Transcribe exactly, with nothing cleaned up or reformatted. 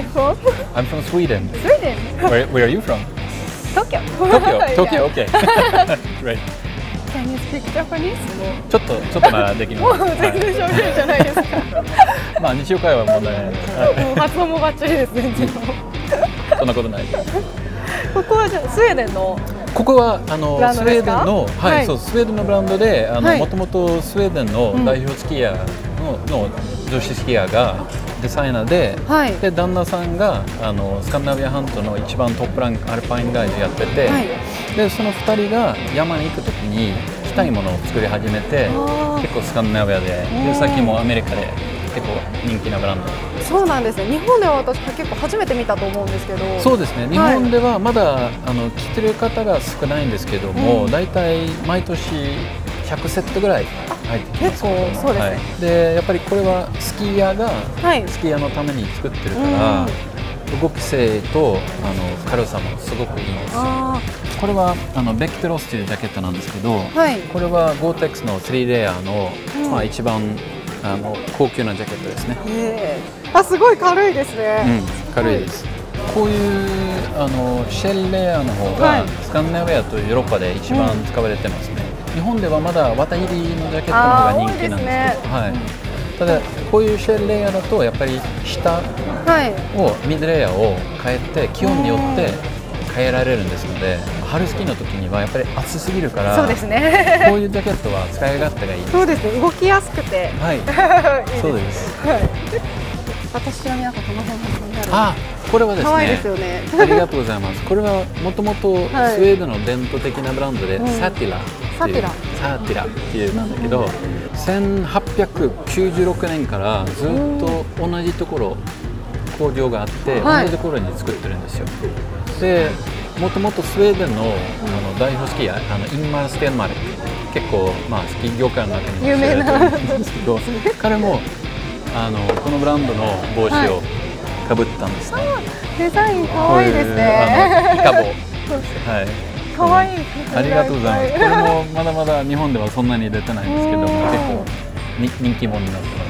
from? I'm from Sweden. Sweden. Where, where are you from? Tokyo. Tokyo. Tokyo. Okay. Great. Can you speak Japanese? ちょっとちょっとならできる。 もう全然上手じゃないですか。 まあ日常会話問題ない。 もう発音もバッチリです。全然。 そんなことない。 ここはじゃスウェーデンの。 ここはあのスウェーデンの、はい、 はい、 そうスウェーデンのブランドで、あのもともとスウェーデンの代表スキーヤーの、の女子スキーヤーがデザイナーで、はい、で旦那さんがあのスカンナビア半島の一番トップランクアルパインガイドやってて、はい、でそのふたりが山に行くときに着たいものを作り始めて、結構スカンナビアで、でさっきもアメリカで結構人気なブランド。 そうなんですね。日本では私結構初めて見たと思うんですけど。 そうですね。日本ではまだ、はい、あの着てる方が少ないんですけども、だいたい毎年ひゃくセットぐらい入ってきます。 結構そうですね。はい、でやっぱりこれはスキーヤーが、はい、スキーヤーのために作ってるから、動き性とあの軽さもすごくいいんですよ。これはあのベックテロスというジャケットなんですけど、はい、これはゴーテックスのスリーレイヤーの、うん、まあ一番あの高級なジャケットですね。 あ、すごい軽いですね。 うん、軽いです。はい、こういうあのシェルレイヤーの方が、はい、スカンナビアとヨーロッパで一番使われてますね。うん、日本ではまだ綿入りのジャケットの方が人気なんですけど、はい。ただこういうシェルレイヤーだとやっぱり下を、ミッドレイヤーを変えて気温によって変えられるんですので、春スキーの時にはやっぱり暑すぎるから、そうですね。こういうジャケットは使い勝手がいいです。 そうですね。動きやすくて、 はい。そうです。はい。 私はなんかこの辺にある。 あ、これはですね。 可愛いですよね。 ありがとうございます。これはもともとスウェーデンの伝統的なブランドで、サティラっていう、サティラっていうなんだけど、せんはっぴゃくきゅうじゅうろくねんからずっと同じところ工場があって、同じところに作ってるんですよ。で、もともとスウェーデンのあの代表スキーヤー、あのインマル・ステンマル、結構まあスキー業界の中にも有名なんですけど、彼もあのこのブランドの帽子をかぶったんですね。 デザイン可愛いですね。 イカボ。はい。 可愛い。 ありがとうございます。これもまだまだ日本ではそんなに出てないんですけども、結構人気者になってます。